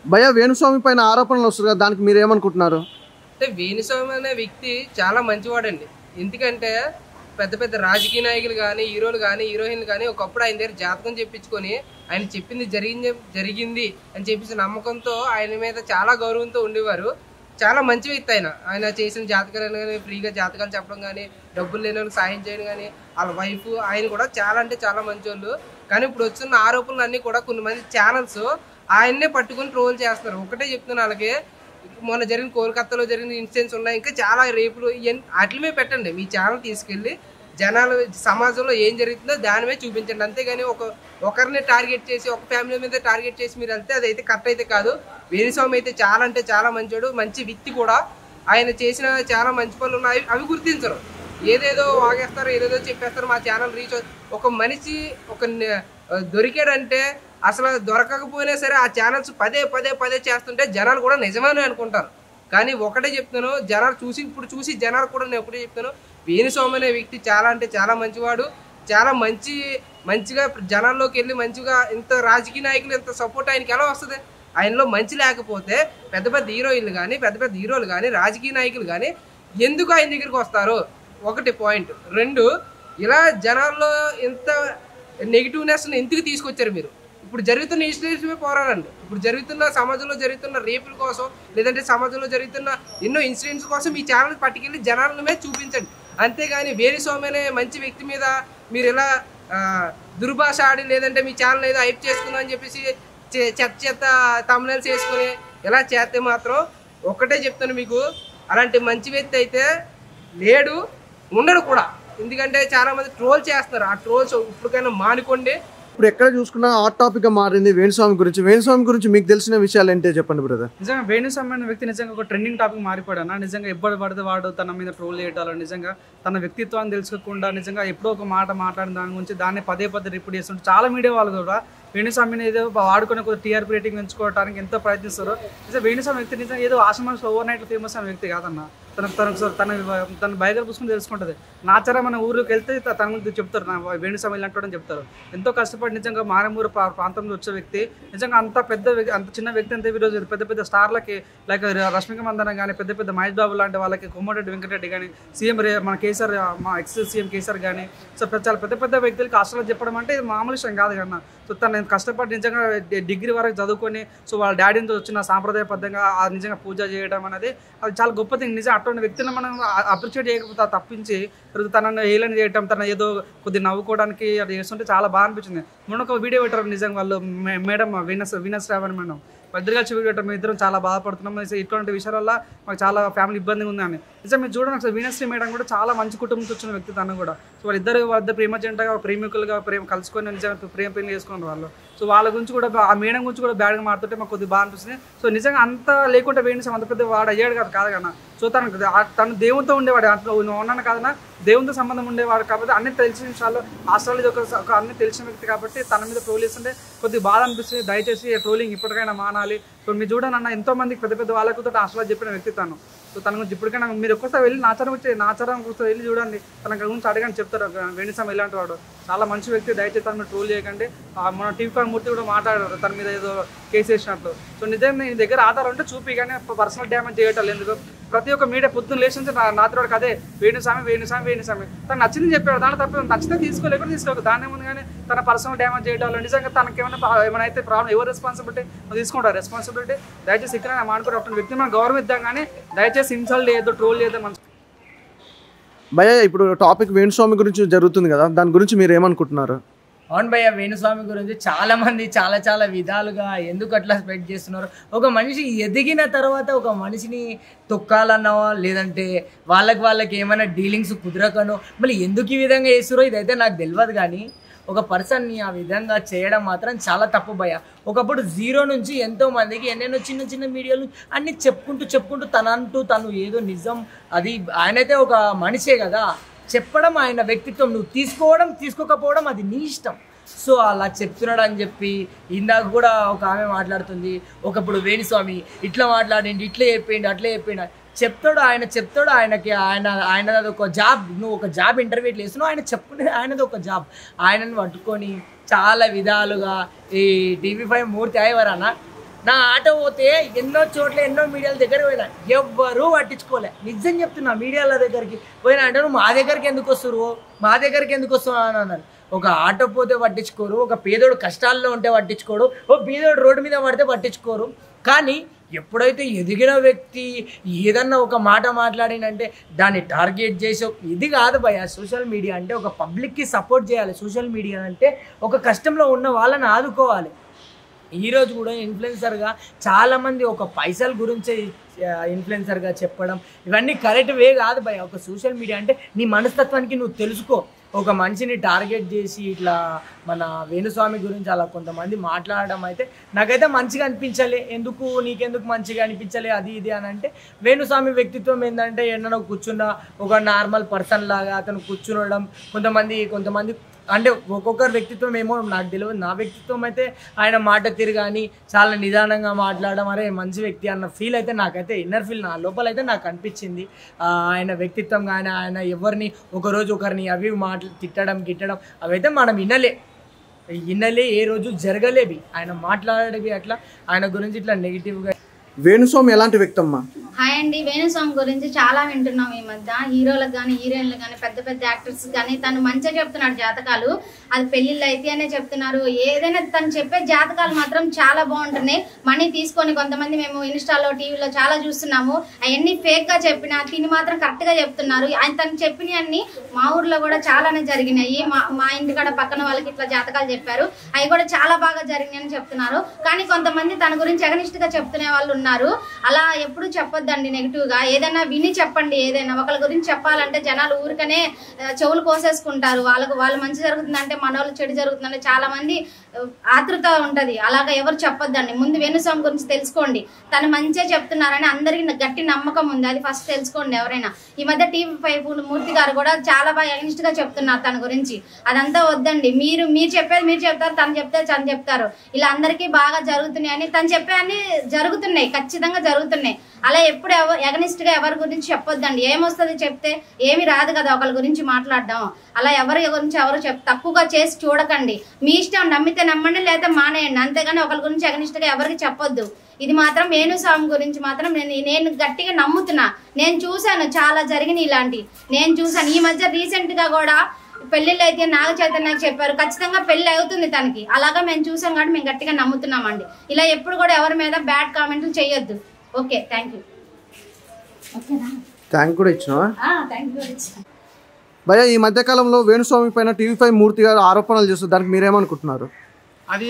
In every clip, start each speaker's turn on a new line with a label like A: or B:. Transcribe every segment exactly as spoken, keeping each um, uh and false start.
A: భయ వేణుస్వామి పైన ఆరోపణలు వస్తుంది కదా, దానికి మీరు ఏమనుకుంటున్నారు?
B: అంటే వేణుస్వామి అనే వ్యక్తి చాలా మంచివాడండి. ఎందుకంటే పెద్ద పెద్ద రాజకీయ నాయకులు కానీ, హీరోలు కానీ, హీరోయిన్లు కానీ ఒకప్పుడు ఆయన దగ్గర జాతకం చెప్పించుకొని ఆయన చెప్పింది జరిగింది జరిగింది అని చెప్పేసి నమ్మకంతో ఆయన మీద చాలా గౌరవంతో ఉండేవారు. చాలా మంచి వ్యక్తి ఆయన. ఆయన చేసిన జాతకాలు కానీ, ఫ్రీగా జాతకాలు చెప్పడం కానీ, డబ్బులు లేని వాళ్ళకి సాయం చేయడం కానీ, వాళ్ళ వైఫ్ ఆయన కూడా చాలా అంటే చాలా మంచి వాళ్ళు. కానీ ఇప్పుడు వచ్చిన ఆరోపణలు అన్నీ కూడా కొన్ని మంది ఛానల్స్ ఆయన్నే పట్టుకుని ట్రోల్ చేస్తున్నారు. ఒకటే చెప్తున్నా, వాళ్ళకి మొన్న జరిగిన కోల్కతాలో జరిగిన ఇన్సిడెంట్స్ ఉన్నాయి, ఇంకా చాలా రేపులు ఇవన్నీ వాటిమే పెట్టండి. మీ ఛానల్ తీసుకెళ్ళి జనాలు సమాజంలో ఏం జరుగుతుందో దాని మీద చూపించండి. అంతేగాని ఒక ఒకరిని టార్గెట్ చేసి ఒక ఫ్యామిలీ మీద టార్గెట్ చేసి మీరు వెళ్తే అదైతే కరెక్ట్ అయితే కాదు. వేణుస్వామి అయితే చాలా అంటే చాలా మంచోడు, మంచి వ్యక్తి కూడా. ఆయన చేసిన చాలా మంచి పనులు ఉన్నాయి, అవి గుర్తించరు. ఏదేదో వాగేస్తారు, ఏదేదో చెప్పేస్తారు. మా ఛానల్ రీచ్ ఒక మనిషి ఒక దొరికాడంటే అసలు దొరకకపోయినా సరే ఆ ఛానల్స్ పదే పదే పదే చేస్తుంటే జనాలు కూడా నిజమని అనుకుంటారు. కానీ ఒకటే చెప్తాను, జనాలు చూసి ఇప్పుడు చూసి జనాలు కూడా నేను ఒకటే చెప్తాను, వేణుస్వామి అనే వ్యక్తి చాలా అంటే చాలా మంచివాడు. చాలా మంచి మంచిగా జనాల్లోకి వెళ్ళి మంచిగా ఇంత రాజకీయ నాయకులు ఇంత సపోర్ట్ ఆయనకి ఎలా వస్తుంది? ఆయనలో మంచి లేకపోతే పెద్ద పెద్ద హీరోయిన్లు కానీ, పెద్ద పెద్ద హీరోలు కానీ, రాజకీయ నాయకులు కానీ ఎందుకు ఆయన దగ్గరికి వస్తారు? ఒకటి పాయింట్. రెండు, ఇలా జనాల్లో ఇంత నెగిటివ్నెస్ని ఎందుకు తీసుకొచ్చారు మీరు? ఇప్పుడు జరుగుతున్న ఇన్సిడెంట్స్ పోరాడండి. ఇప్పుడు జరుగుతున్న సమాజంలో జరుగుతున్న రేపుల కోసం, లేదంటే సమాజంలో జరుగుతున్న ఎన్నో ఇన్సిడెంట్స్ కోసం మీ ఛానల్ పట్టుకెళ్ళి జనాల మీద చూపించండి. అంతేగాని వేణుస్వామి అనే మంచి వ్యక్తి మీద మీరు ఇలా దుర్భాష ఆడి, లేదంటే మీ ఛానల్ ఏదో హైప్ చేసుకుందాం అని చెప్పేసి చెత్త చెత్త తమ్నెల్స్ వేసుకుని ఇలా చేస్తే మాత్రం ఒక్కటే చెప్తాను మీకు, అలాంటి మంచి వ్యక్తి అయితే లేడు, ఉండడు కూడా. ఎందుకంటే చాలా మంది ట్రోల్ చేస్తారు. ఆ ట్రోల్స్ ఇప్పటికైనా మానుకోండి.
A: ఇప్పుడు ఎక్కడ చూసుకున్నా హాట్ టాపిక్ గా మారింది వేణుస్వామి గురించి. వేణుస్వామి గురించి మీకు తెలిసిన విషయాలు ఏంటో చెప్పండి బ్రదర్.
C: నిజంగా వేణుస్వామి అనే వ్యక్తి నిజంగా ఒక ట్రెండింగ్ టాపిక్ మారిపోయాడు. నిజంగా ఎప్పుడు పడితే వాడు తన మీద ట్రోల్ చేయటాలు, నిజంగా తన వ్యక్తిత్వాన్ని తెలుసుకోకుండా నిజంగా ఎప్పుడో ఒక మాట మాట్లాడిన దాని గురించి దాన్ని పదే పదే రిపీట్ చేస్తుంటే చాలా మీడియా వాళ్ళు కూడా వేణుస్వామిని ఏదో వాడుకునే కొద్ది టీఆర్పీ రేటింగ్ పెంచుకోవడానికి ఎంతో ప్రయత్నిస్తారు. నిజంగా వేణుస్వామి వ్యక్తి నిజంగా ఏదో ఆశ్రమాస్ ఓవర్ నైట్ ఫేమస్ అనే వ్యక్తి కాదన్న. తనకు తనకు తన తన బయోగ్రఫీ పుస్తకం తెలుసుకుంటుంది. నాచారా మన ఊరికి వెళ్తే తన గురించి చెప్తారు, నా వేణుస్వామి ఇలాంటి చెప్తారు. ఎంతో కష్టపడి నిజంగా మారమూరు ప్రాంతంలో వచ్చే వ్యక్తి, నిజంగా అంత పెద్ద అంత చిన్న వ్యక్తి అంతే ఈరోజు పెద్ద పెద్ద స్టార్లకి లైక్ రష్మిక మందన కానీ, పెద్ద పెద్ద మహేష్ బాబు లాంటి వాళ్ళకి, కోమటిరెడ్డి వెంకటరెడ్డి కానీ, సీఎం మన కేసీఆర్ మా ఎక్స్ సీఎం కేసీఆర్ కానీ, సో చాలా పెద్ద పెద్ద వ్యక్తులకి కష్టాలు చెప్పడం అంటే మామూలు విషయం కాదు కన్నా. సో తను కష్టపడి నిజంగా డిగ్రీ వరకు చదువుకొని సో వాళ్ళ డాడీతో వచ్చిన సాంప్రదాయబద్ధంగా నిజంగా పూజ చేయడం అనేది అది చాలా గొప్ప థింగ్. నిజంగా అటువంటి వ్యక్తిని మనం అప్రిషియేట్ చేయకపోతే తప్పించి తనను హేళన చేయటం, తన ఏదో కొద్ది నవ్వుకోవడానికి అది చేస్తుంటే చాలా బాగా అనిపించింది. మొన్న ఒక వీడియో పెట్టారు నిజంగా వాళ్ళు మేడం వీనస్ వీనస్ రావని మేడం ఇద్దరు కలిసి వీడియో పెట్టారు. మేము ఇద్దరం చాలా బాధపడుతున్నాం, ఇటువంటి విషయాల వల్ల మాకు చాలా ఫ్యామిలీ ఇబ్బందిగా ఉంది అని. నిజంగా మీరు చూడండి ఒకసారి వీనశ్రీ మేడం కూడా చాలా మంచి కుటుంబంతో వచ్చిన వ్యక్తి తను కూడా. సో వాళ్ళిద్దరు వాళ్ళ ప్రేమ జంటగా ప్రేమికులుగా ప్రేమ కలుసుకొని నిజంగా ప్రేమ పెళ్లి చేసుకున్నారు వాళ్ళు. సో వాళ్ళ గురించి కూడా ఆ మేడం గురించి కూడా బ్యాడ్గా మారుతుంటే మాకు కొద్దిగా బాగా అనిపిస్తుంది. సో నిజంగా అంత లేకుండా వేణుస్వామి అంత పెద్ద వాడు అయ్యాడు కాదు కాదు కన్నా. సో తనకు తను దేవునితో ఉండేవాడు, అట్లా ఉన్నాను కాదన్నా దేవునితో సంబంధం ఉండేవాడు కాబట్టి అన్ని తెలిసిన విషయాలు ఆస్ట్రాలజీ ఒక అన్ని తెలిసిన వ్యక్తి కాబట్టి తన మీద ట్రోల్ చేస్తుంటే కొద్దిగా బాధ అనిపిస్తుంది. దయచేసి ట్రోలింగ్ ఇప్పటికైనా మానాలి. సో మీరు చూడండి అన్న, ఎంతో మందికి పెద్ద పెద్ద వాళ్ళకు ఆస్ట్రాలజీ చెప్పిన వ్యక్తి తను. సో తన గురించి ఇప్పటికైనా మీరు ఒక్కసారి వెళ్ళి నాచారం వచ్చి నాచారం ఒకసారి వెళ్ళి చూడండి, తన గురించి అడగని చెప్తారు. వేణుస్వామి ఇలాంటి వాడు చాలా మంచి వ్యక్తి, దయచేసి తన మీద ట్రోల్ చేయకండి. మన టీవీ ఫైవ్ మూర్తి కూడా మాట్లాడారు తన మీద ఏదో కేసు వేసినట్లు. సో నిజంగా నీ దగ్గర ఆధారం ఉంటే చూపి, కానీ పర్సనల్ డ్యామేజ్ చేయటం ఎందుకు? ప్రతి ఒక్క మీడియా పొద్దున్న లేచింది నాతోడు కదే వేణుస్వామి వేణుస్వామి వేణుస్వామి తను నచ్చింది చెప్పాడు, దాని తప్ప నచ్చితే తీసుకోలేకుండా తీసుకోక దాని ముందు. కానీ తన పర్సనల్ డ్యామేజ్ చేయడం నిజంగా తనకి ఏమైనా ఏమైనా అయితే ప్రాబ్లం ఎవరు రెస్పాన్సిబిలిటీ తీసుకుంటారు రెస్పాన్సిబిలిటీ. దయచేసి ఇక్కడ మానుకుని అటువంటి వ్యక్తిని మనం గౌరవిద్దాం, కానీ దయచేసి ఇన్సల్ట్ చేయొద్దు, ట్రోల్ చేయొద్దు. మన
A: భయ్య ఇప్పుడు టాపిక్ వేణుస్వామి గురించి జరుగుతుంది కదా, దాని గురించి మీరు ఏమనుకుంటున్నారు?
D: అవును భయ్య, వేణుస్వామి గురించి చాలా మంది చాలా చాలా విధాలుగా ఎందుకు అట్లా స్ప్రెడ్ చేస్తున్నారు. ఒక మనిషి ఎదిగిన తర్వాత ఒక మనిషిని తొక్కాలన్నా, లేదంటే వాళ్ళకి వాళ్ళకి ఏమైనా డీలింగ్స్ కుదరకనో మళ్ళీ ఎందుకు ఈ విధంగా చేస్తారో ఇదైతే నాకు తెలియదు. కానీ ఒక పర్సన్ని ఆ విధంగా చేయడం మాత్రం చాలా తప్పు భయ్య. ఒకప్పుడు జీరో నుంచి ఎంతో మందికి ఎన్నెన్నో చిన్న చిన్న మీడియాలు అన్నీ చెప్పుకుంటూ చెప్పుకుంటూ తనంటూ తను ఏదో నిజం, అది ఆయనైతే ఒక మనిషే కదా, చెప్పడం ఆయన వ్యక్తిత్వం, నువ్వు తీసుకోవడం తీసుకోకపోవడం అది నీ ఇష్టం. సో అలా చెప్తున్నాడు అని చెప్పి ఇందాక కూడా ఒక ఆమె మాట్లాడుతుంది, ఒకప్పుడు వేణుస్వామి ఇట్లా మాట్లాడండి, ఇట్లా చెప్పిండి, అట్లా చెప్పిండి చెప్తాడు ఆయన చెప్తాడు ఆయనకి ఆయన ఆయనది ఒక జాబ్. నువ్వు ఒక జాబ్ ఇంటర్వ్యూట్లు వేస్తున్నావు, ఆయన చెప్పుకునేది ఆయనది ఒక జాబ్. ఆయనను పట్టుకొని చాలా విధాలుగా ఈ టీవీ ఫైవ్ మూర్తి అయ్యేవారన్న నా ఆట పోతే ఎన్నో చోట్ల ఎన్నో మీడియాల దగ్గరికి పోయినా ఎవ్వరూ పట్టించుకోలే. నిజం చెప్తున్నా, మీడియాల దగ్గరికి పోయినా అంటే నువ్వు మా దగ్గరికి ఎందుకు వస్తారు, మా దగ్గరికి ఎందుకు వస్తున్నావు అని అన్నారు. ఒక ఆటో పోతే పట్టించుకోరు, ఒక పేదోడు కష్టాల్లో ఉంటే పట్టించుకోరు, ఓ పేదోడు రోడ్డు మీద పడితే పట్టించుకోరు. కానీ ఎప్పుడైతే ఎదిగిన వ్యక్తి ఏదన్నా ఒక మాట మాట్లాడినంటే దాన్ని టార్గెట్ చేసి ఇది కాదు భయ. సోషల్ మీడియా అంటే ఒక పబ్లిక్కి సపోర్ట్ చేయాలి. సోషల్ మీడియా అంటే ఒక కష్టంలో ఉన్న వాళ్ళని ఆదుకోవాలి. ఈరోజు కూడా ఇన్ఫ్లుయెన్సర్గా చాలామంది ఒక పైసల గురించే ఇన్ఫ్లుయెన్సర్గా చెప్పడం ఇవన్నీ కరెక్ట్ వే కాదు భయ. ఒక సోషల్ మీడియా అంటే నీ మనస్తత్వానికి నువ్వు తెలుసుకో. ఒక మనిషిని టార్గెట్ చేసి ఇట్లా మన వేణుస్వామి గురించి అలా కొంతమంది మాట్లాడడం అయితే నాకైతే మంచిగా అనిపించలే. ఎందుకు నీకెందుకు మంచిగా అనిపించలే అది ఇది అని అంటే, వేణుస్వామి వ్యక్తిత్వం ఏంటంటే ఎన్నో కూర్చున్న ఒక నార్మల్ పర్సన్ లాగా అతను కూర్చునడం. కొంతమంది కొంతమంది అంటే ఒక్కొక్కరి వ్యక్తిత్వం ఏమో నాకు తెలియదు. నా వ్యక్తిత్వం అయితే ఆయన మాట తీరు కానీ చాలా నిదానంగా మాట్లాడడం, అరే మంచి వ్యక్తి అన్న ఫీల్ అయితే నాకైతే ఇన్నర్ ఫీల్ నా లోపల అయితే నాకు అనిపించింది. ఆయన వ్యక్తిత్వం కానీ ఆయన ఎవరిని ఒకరోజు ఒకరిని అవి మాటలు తిట్టడం గిట్టడం అవైతే మనం వినలే వినలే ఏ రోజు జరగలేవి. ఆయన మాట్లాడేవి అట్లా ఆయన గురించి ఇట్లా నెగిటివ్గా.
A: వేణుస్వామి ఎలాంటి వ్యక్తి అమ్మా?
E: హాయ్ అండి. వేణుస్వామి గురించి చాలా వింటున్నాం ఈ మధ్య. హీరోలకు కానీ హీరోయిన్లకు కానీ పెద్ద పెద్ద యాక్టర్స్ కానీ తను మంచిగా చెప్తున్నాడు జాతకాలు. అది పెళ్ళిళ్ళు అయితే అనే చెప్తున్నారు. ఏదైనా తను చెప్పే జాతకాలు మాత్రం చాలా బాగుంటున్నాయి. మనీ తీసుకొని కొంతమంది మేము ఇన్స్టాలో టీవీలో చాలా చూస్తున్నాము. అవన్నీ ఫేక్ గా చెప్పినా తిని మాత్రం కరెక్ట్ గా చెప్తున్నారు. ఆయన తను చెప్పినవన్నీ మా ఊర్లో కూడా చాలానే జరిగినాయి. మా మా ఇంటికాడ పక్కన వాళ్ళకి ఇట్లా జాతకాలు చెప్పారు, అవి కూడా చాలా బాగా జరిగినాయని చెప్తున్నారు. కానీ కొంతమంది తన గురించి ఎగనిస్ట్ గా చెప్తునే వాళ్ళు ఉన్నారు. అలా ఎప్పుడు చెప్పొద్దండి నెగిటివ్ గా. ఏదైనా విని చెప్పండి. ఏదైనా ఒకళ్ళ గురించి చెప్పాలంటే జనాలు ఊరికనే చెవులు కోసేసుకుంటారు. వాళ్ళకు వాళ్ళు మంచి జరుగుతుందంటే మన వాళ్ళు చెడు జరుగుతుందంటే చాలా మంది ఆతృత ఉంటది. అలాగా ఎవరు చెప్పొద్దండి. ముందు వేణుస్వామి గురించి తెలుసుకోండి. తను మంచిగా చెప్తున్నారని అందరికి గట్టి నమ్మకం ఉంది, అది ఫస్ట్ తెలుసుకోండి ఎవరైనా. ఈ మధ్య టీవీ ఫైవ్ మూర్తి గారు కూడా చాలా బాగా ఎగనిస్ట్ గా చెప్తున్నారు తన గురించి. అదంతా వద్దండి. మీరు మీరు చెప్పేది మీరు చెప్తారు, తను చెప్తే తను చెప్తారు. ఇలా అందరికీ బాగా జరుగుతున్నాయి అని తను చెప్పే అన్ని జరుగుతున్నాయి, ఖచ్చితంగా జరుగుతున్నాయి. అలా ఎప్పుడు ఎవరు ఎగనిస్ట్ గా ఎవరి గురించి చెప్పొద్దండి. ఏమొస్తుంది చెప్తే ఏమి రాదు కదా ఒకరి గురించి మాట్లాడడం. అలా ఎవరి గురించి ఎవరు చెప్ తక్కువగా చేసి చూడకండి. మీ ఇష్టం, నమ్మితే నమ్మండి లేదా మానేయండి. అంతేగాని ఒకరి గురించి ఎగనిస్ట్ గా ఎవరికి చెప్పొద్దు. ఇది మాత్రం వేణుస్వామి గురించి మాత్రం నేను నేను గట్టిగా నమ్ముతున్నా. నేను చూశాను, చాలా జరిగినాయి ఇలాంటి నేను చూశాను. ఈ మధ్య రీసెంట్ గా కూడా పెళ్లిళ్ళు అయితే నాగ చైతన్యకి చెప్పారు, ఖచ్చితంగా పెళ్లి అవుతుంది తనకి. అలాగా మేము చూసాం కాబట్టి మేము గట్టిగా నమ్ముతున్నామండి. ఇలా ఎప్పుడు కూడా ఎవరి మీద బ్యాడ్ కామెంట్లు చేయొద్దు. Okay, thank you.
A: థ్యాంక్ కూడా ఇచ్చినావా?
E: థ్యాంక్ యూ ఇచ్చిన.
A: భయ్యా, ఈ మధ్య కాలంలో వేణుస్వామి పైన టీవీ ఫైవ్ మూర్తి గారు ఆరోపణలు చేస్తారు, దానికి మీరేమనుకుంటున్నారు?
C: అది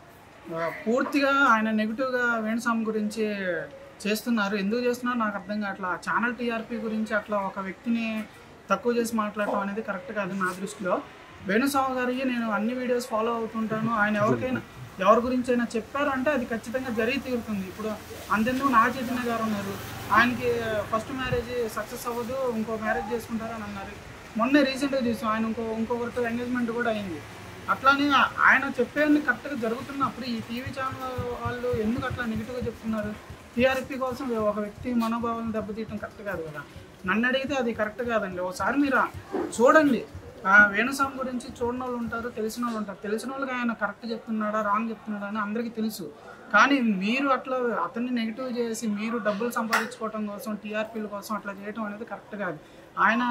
C: పూర్తిగా ఆయన నెగిటివ్గా వేణుస్వామి గురించి చేస్తున్నారు. ఎందుకు చేస్తున్నారు నాకు అర్థం కావట్లా. ఛానల్ టీఆర్పీ గురించి అట్లా ఒక వ్యక్తిని తక్కువ చేసి మాట్లాడటం అనేది కరెక్ట్ కాదు నా దృష్టిలో. వేణుస్వామి గారికి నేను అన్ని వీడియోస్ ఫాలో అవుతుంటాను. ఆయన ఎవరికైనా ఎవరి గురించి అయినా చెప్పారు అంటే అది ఖచ్చితంగా జరిగి తీరుతుంది. ఇప్పుడు అంతెందుకు నాగ చైతన్య గారు ఉన్నారు, ఆయనకి ఫస్ట్ మ్యారేజ్ సక్సెస్ అవ్వదు, ఇంకో మ్యారేజ్ చేసుకుంటారు అని అన్నారు. మొన్నే రీసెంట్గా చూసాం ఆయన ఇంకో ఇంకొకరితో ఎంగేజ్మెంట్ కూడా అయింది. అట్లానే ఆయన చెప్పేది కరెక్ట్గా జరుగుతున్నప్పుడు ఈ టీవీ ఛానల్ వాళ్ళు ఎందుకు అట్లా నెగిటివ్గా చెప్తున్నారు? టీఆర్పీ కోసం ఒక వ్యక్తి మనోభావాలను దెబ్బతీయటం కరెక్ట్ కాదు కదా. నన్ను అడిగితే అది కరెక్ట్ కాదండి. ఒకసారి మీరు చూడండి. వేణుస్వామి గురించి చూడని వాళ్ళు ఉంటారు, తెలిసిన వాళ్ళు ఉంటారు. తెలిసిన వాళ్ళకి ఆయన కరెక్ట్ చెప్తున్నాడా రాంగ్ చెప్తున్నాడా అని అందరికీ తెలుసు. కానీ మీరు అట్లా అతన్ని నెగిటివ్ చేసి మీరు డబ్బులు సంపాదించుకోవటం కోసం టీఆర్పీల కోసం అట్లా చేయటం అనేది కరెక్ట్ కాదు. ఆయన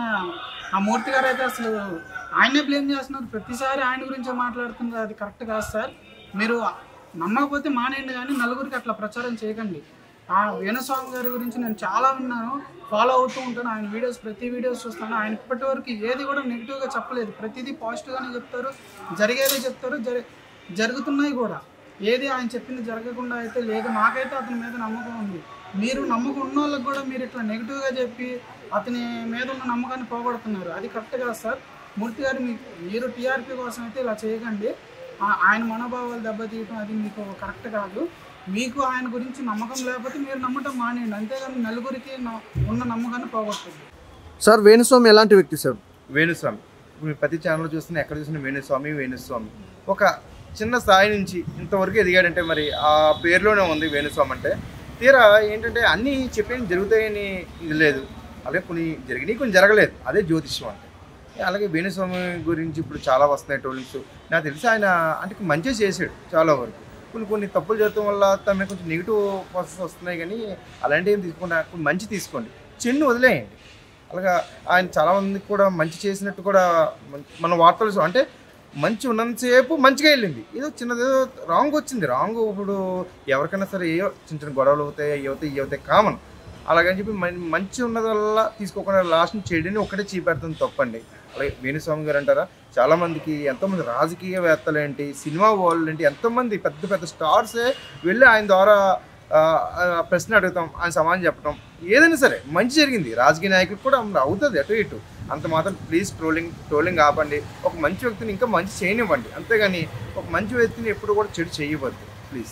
C: ఆ మూర్తి గారు అయితే అసలు ఆయనే బ్లేమ్ చేస్తున్నారు. ప్రతిసారి ఆయన గురించే మాట్లాడుతున్నారు. అది కరెక్ట్ కాదు సార్. మీరు నమ్మకపోతే మానేయండి, కానీ నలుగురికి అట్లా ప్రచారం చేయకండి. ఆ వేణుస్వామి గారి గురించి నేను చాలా విన్నాను, ఫాలో అవుతూ ఉంటాను. ఆయన వీడియోస్ ప్రతి వీడియోస్ చూస్తాను. ఆయన ఇప్పటి వరకు ఏది కూడా నెగిటివ్గా చెప్పలేదు. ప్రతిదీ పాజిటివ్గానే చెప్తారు, జరిగేదే చెప్తారు, జరి జరుగుతున్నాయి కూడా. ఏది ఆయన చెప్పింది జరగకుండా అయితే లేదు. నాకైతే అతని మీద నమ్మకం ఉంది. మీరు నమ్మకం ఉన్న వాళ్ళకి కూడా మీరు ఇట్లా నెగిటివ్గా చెప్పి అతని మీద ఉన్న నమ్మకాన్ని పోగొడుతున్నారు. అది కరెక్ట్ కాదు సార్. మూర్తి గారు మీకు మీరు టీఆర్పీ కోసం అయితే ఇలా చేయకండి. ఆయన మనోభావాలు దెబ్బతీయటం అది మీకు కరెక్ట్ కాదు. మీకు ఆయన గురించి నమ్మకం లేకపోతే మీరు నమ్మటం మానేయండి, అంతేగాని నలుగురికి ఉన్న నమ్మకాన్ని పోగొట్టండి.
A: సార్, వేణుస్వామి ఎలాంటి వ్యక్తి సార్?
F: వేణుస్వామి ఇప్పుడు ప్రతి ఛానల్లో చూస్తున్నా, ఎక్కడ చూసినా వేణుస్వామి వేణుస్వామి ఒక చిన్న స్థాయి నుంచి ఇంతవరకు ఎదిగాడంటే మరి ఆ పేరులోనే ఉంది వేణుస్వామి అంటే. తీరా ఏంటంటే అన్నీ చెప్పేవి జరుగుతాయని ఇది లేదు, అలాగే కొన్ని జరిగినాయి కొన్ని జరగలేదు. అదే జ్యోతిష్యం అంటే. అలాగే వేణుస్వామి గురించి ఇప్పుడు చాలా వస్తున్నాయి ట్రోలింగ్స్. నాకు తెలిసి ఆయన అంటే మంచిగా చేశాడు చాలా వరకు. కొన్ని కొన్ని తప్పులు జరగడం వల్ల తన కొంచెం నెగిటివ్ ప్రాసెస్ వస్తున్నాయి. కానీ అలాంటివి ఏం తీసుకోండి, మంచి తీసుకోండి, చెడు వదిలేయండి. అలాగా ఆయన చాలామందికి కూడా మంచి చేసినట్టు కూడా మన వార్తలు అంటే మంచి ఉన్నంతసేపు మంచిగా వెళ్ళింది, ఏదో చిన్నదేదో రాంగ్ వచ్చింది. రాంగ్ ఇప్పుడు ఎవరికైనా సరే ఏ చిన్న చిన్న గొడవలు అవుతాయి, అవి అవుతాయి ఇవి అవుతాయి కామన్. అలాగని చెప్పి మంచి ఉన్నది వల్ల తీసుకోకుండా లాస్ట్ని చెడుని ఒక్కటే చీపెడుతుంది తప్పండి. అలాగే వేణుస్వామి గారు అంటారా, చాలామందికి ఎంతోమంది రాజకీయవేత్తలు ఏంటి, సినిమా వాళ్ళు ఏంటి, ఎంతోమంది పెద్ద పెద్ద స్టార్సే వెళ్ళి ఆయన ద్వారా ప్రశ్న అడుగుతాం, ఆయన సమాధానం చెప్పడం, ఏదైనా సరే మంచి జరిగింది. రాజకీయ నాయకులకు కూడా అవుతుంది అటు ఇటు. అంత మాత్రం ప్లీజ్ ట్రోలింగ్ ట్రోలింగ్ ఆపండి. ఒక మంచి వ్యక్తిని ఇంకా మంచి చేయనివ్వండి, అంతేగాని ఒక మంచి వ్యక్తిని ఎప్పుడు కూడా చెడు చేయవద్దు ప్లీజ్.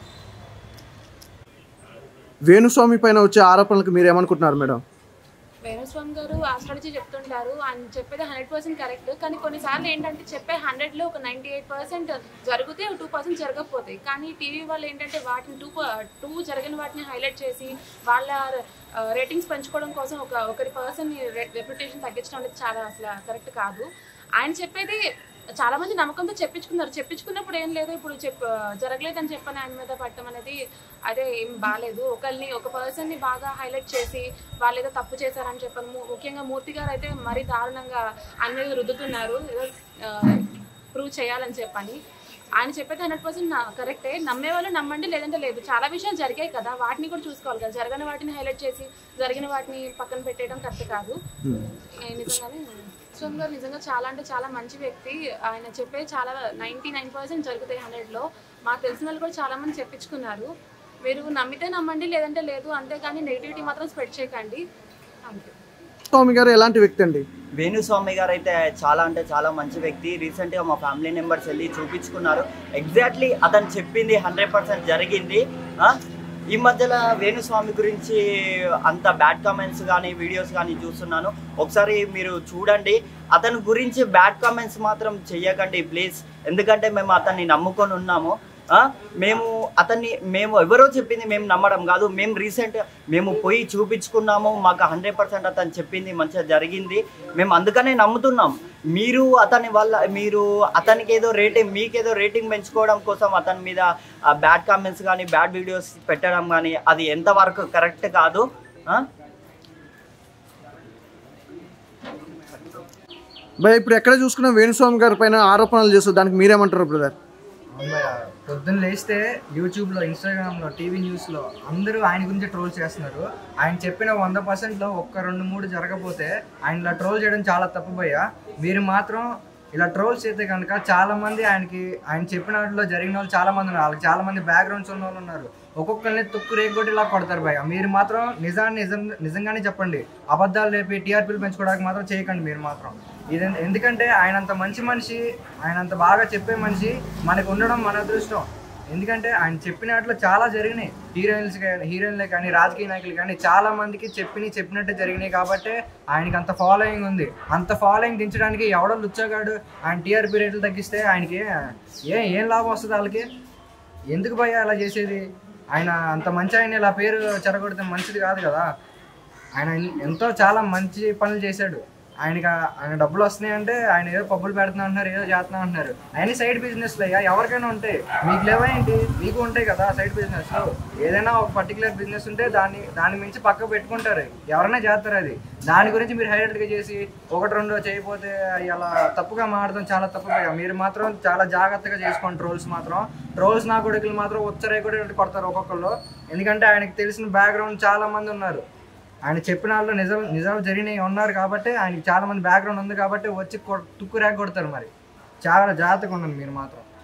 A: వేణుస్వామి పైన వచ్చే ఆరోపణలకు మీరు ఏమనుకుంటున్నారు మేడం?
G: వేణుస్వామి గారు ఆస్ట్రాలజీ చెప్తుంటారు, ఆయన చెప్పేది హండ్రెడ్ పర్సెంట్ కరెక్ట్. కానీ కొన్నిసార్లు ఏంటంటే చెప్పే హండ్రెడ్లో ఒక నైంటీ ఎయిట్ పర్సెంట్ జరిగితే టూ పర్సెంట్ జరగకపోతాయి. కానీ టీవీ వాళ్ళు ఏంటంటే వాటిని టూ టూ జరిగిన వాటిని హైలైట్ చేసి వాళ్ళ రేటింగ్స్ పెంచుకోవడం కోసం ఒక ఒకరి పర్సన్ రెప్యుటేషన్ తగ్గించడం అనేది చాలా అసలు కరెక్ట్ కాదు. ఆయన చెప్పేది చాలా మంది నమ్మకంతో చెప్పించుకున్నారు, చెప్పించుకున్నప్పుడు ఏం లేదు, ఇప్పుడు చెప్ జరగలేదని చెప్పని ఆయన మీద పట్టడం అనేది అదే ఏం బాగాలేదు. ఒకరిని ఒక పర్సన్ని బాగా హైలైట్ చేసి వాళ్ళు ఏదో తప్పు చేశారని చెప్పని, ముఖ్యంగా మూర్తి గారు అయితే మరీ దారుణంగా ఆయన మీద రుద్దుతున్నారు ఏదో ప్రూవ్ చేయాలని చెప్పని. ఆయన చెప్పేది హండ్రెడ్ పర్సెంట్ కరెక్టే, నమ్మే వాళ్ళు నమ్మండి లేదంటే లేదు. చాలా విషయాలు జరిగాయి కదా, వాటిని కూడా చూసుకోవాలి కదా. జరగని వాటిని హైలైట్ చేసి జరిగిన వాటిని పక్కన పెట్టేయడం కరెక్ట్ కాదు. నిజంగానే స్వామి గారు నిజంగా చాలా అంటే చాలా మంచి వ్యక్తి. ఆయన చెప్పే చాలా నైంటీ నైన్ పర్సెంట్ జరుగుతాయి హండ్రెడ్లో. మాకు తెలిసిన వాళ్ళు కూడా చాలా మంది చెప్పించుకున్నారు. మీరు నమ్మితే నమ్మండి లేదంటే లేదు, అంతేగాని నెగిటివిటీ మాత్రం స్ప్రెడ్ చేయకండి అంతే.
A: స్వామి గారు ఎలాంటి వ్యక్తి అండి?
H: వేణుస్వామి గారు అయితే చాలా అంటే చాలా మంచి వ్యక్తి. రీసెంట్గా మా ఫ్యామిలీ మెంబర్స్ వెళ్ళి చూపించుకున్నారు. ఎగ్జాక్ట్లీ అతను చెప్పింది హండ్రెడ్ పర్సెంట్ జరిగింది. ఈ మధ్యలో వేణుస్వామి గురించి అంత బ్యాడ్ కామెంట్స్ కానీ వీడియోస్ కానీ చూస్తున్నాను, ఒకసారి మీరు చూడండి. అతని గురించి బ్యాడ్ కామెంట్స్ మాత్రం చెయ్యకండి ప్లీజ్, ఎందుకంటే మేము అతన్ని నమ్ముకొని ఉన్నాము. మేము అతన్ని మేము ఎవరో చెప్పింది మేము నమ్మడం కాదు, మేము రీసెంట్ మేము పోయి చూపించుకున్నాము, మాకు హండ్రెడ్ పర్సెంట్ అతను చెప్పింది మంచిగా జరిగింది, మేము అందుకనే నమ్ముతున్నాం. మీరు అతని వల్ల మీరు అతనికి ఏదో రేటింగ్ మీకేదో రేటింగ్ పెంచుకోవడం కోసం అతని మీద బ్యాడ్ కామెంట్స్ కానీ బ్యాడ్ వీడియోస్ పెట్టడం కానీ అది ఎంతవరకు కరెక్ట్ కాదు.
A: భయ ఇప్పుడు ఎక్కడ చూసుకున్నా వేణుస్వామి గారి పైన ఆరోపణలు చేస్తారు, దానికి మీరేమంటారు బ్రదర్?
I: పొద్దున్న లేస్తే యూట్యూబ్లో, ఇన్స్టాగ్రామ్లో, టీవీ న్యూస్లో అందరూ ఆయన గురించి ట్రోల్ చేస్తున్నారు. ఆయన చెప్పిన వంద పర్సెంట్లో ఒక్క రెండు మూడు జరగకపోతే ఆయన ఇలా ట్రోల్ చేయడం చాలా తప్పు భయ్యా. మీరు మాత్రం ఇలా ట్రోల్స్ చేస్తే కనుక చాలామంది ఆయనకి ఆయన చెప్పిన వాటిలో జరిగిన వాళ్ళు చాలామంది ఉన్నారు, వాళ్ళకి చాలామంది బ్యాక్గ్రౌండ్స్ ఉన్న వాళ్ళు ఉన్నారు. ఒక్కొక్కరిని తుక్కు రేగొట్టి ఇలా కొడతారు భయ్యా. మీరు మాత్రం నిజాన్ని నిజం నిజంగానే చెప్పండి, అబద్ధాలు రేపి టీఆర్పీలు పెంచుకోవడానికి మాత్రం చేయకండి మీరు మాత్రం. ఇది ఎందుకంటే ఆయన అంత మంచి మనిషి, ఆయన అంత బాగా చెప్పే మనిషి మనకు ఉండడం మన అదృష్టం. ఎందుకంటే ఆయన చెప్పిన వాటిలో చాలా జరిగినాయి, హీరోయిన్స్ కానీ హీరోయిన్లే కానీ రాజకీయ నాయకులు కానీ చాలా మందికి చెప్పినవి చెప్పినట్టు జరిగినాయి. కాబట్టి ఆయనకి అంత ఫాలోయింగ్ ఉంది. అంత ఫాలోయింగ్ దించడానికి ఎవడో లుచ్చగాడు ఆయన టీఆర్పీ రేట్లు తగ్గిస్తే ఆయనకి ఏ ఏం లాభం వస్తుంది? వాళ్ళకి ఎందుకు భయ్యా అలా చేసేది? ఆయన అంత మంచి ఆయన ఇలా పేరు చెరగొడితే మంచిది కాదు కదా. ఆయన ఎంతో చాలా మంచి పనులు చేశాడు. ఆయనకి ఆయన డబ్బులు వస్తున్నాయంటే ఆయన ఏదో పబ్బులు పెడుతున్నా అంటున్నారు, ఏదో చేస్తున్నా అంటున్నారు. ఆయన సైడ్ బిజినెస్లు అయ్యా ఎవరికైనా ఉంటాయి, మీకు లేవా ఏంటి? మీకు ఉంటాయి కదా సైడ్ బిజినెస్లు. ఏదైనా ఒక పర్టికులర్ బిజినెస్ ఉంటే దాన్ని దాని మించి పక్క పెట్టుకుంటారు, ఎవరైనా చేస్తారు. అది దాని గురించి మీరు హైలైట్గా చేసి ఒకటి రెండో చేయకపోతే అలా తప్పుగా మాడడం చాలా తప్పుగా. మీరు మాత్రం చాలా జాగ్రత్తగా చేసుకోండి. ట్రోల్స్ మాత్రం ట్రోల్స్ నా కొడుకులు మాత్రం ఉచ్చరే కూడా కొడతారు ఒక్కొక్కళ్ళు. ఎందుకంటే ఆయనకి తెలిసిన బ్యాక్గ్రౌండ్ చాలా మంది ఉన్నారు. ఆయన చెప్పిన వాళ్ళు నిజం నిజాలు జరిగినవి ఉన్నారు కాబట్టి ఆయనకి చాలా మంది బ్యాక్గ్రౌండ్ ఉంది కాబట్టి వచ్చి తుక్కు రేగ కొడతారు. మరి చాలా జాగ్రత్తగా ఉండండి మీరు మాత్రం.